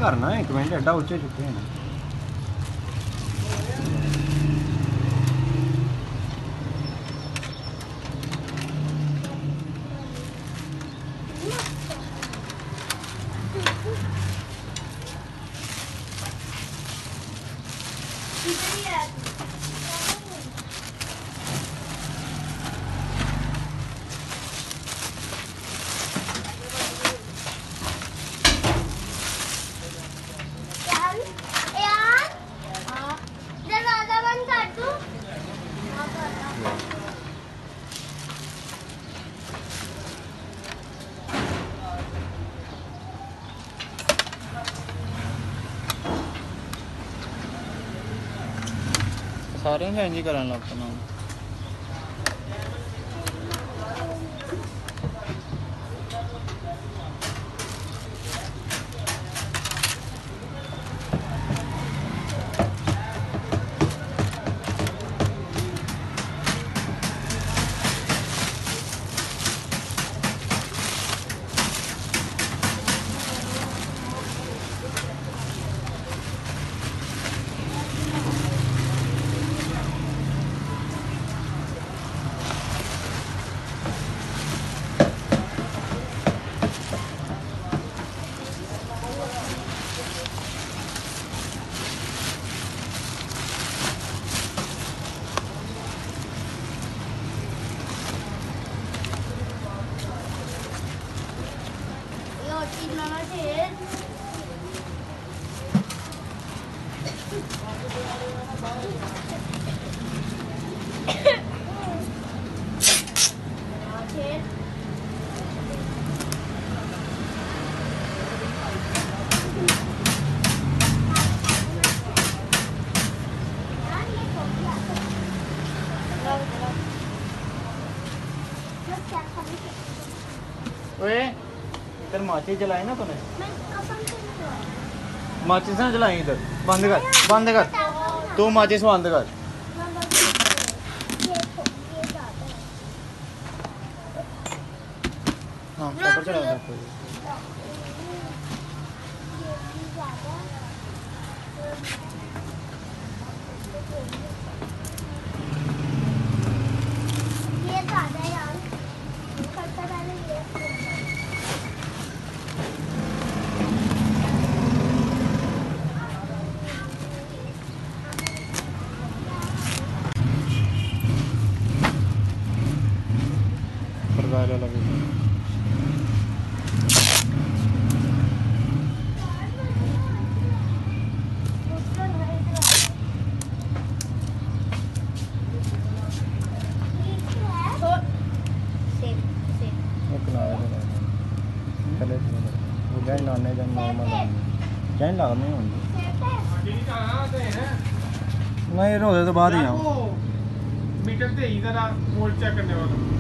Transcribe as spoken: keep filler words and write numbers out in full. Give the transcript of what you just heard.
करना एक मिनट एडा उच्चे चुके हैं सारे इंज करन लग पना ओए इधर माचिस जलाई ना तूने माचिस ना जलाई इधर बंद कर बंद कर तू माचिस बंद कर हाँ ऊपर चढ़ा दो लगे लाने जब नॉर्मल चैन लागने होंगे नहीं रोजे तो बाद ही आऊँ मीटर से ही जरा वोल्ट चेक करने वाला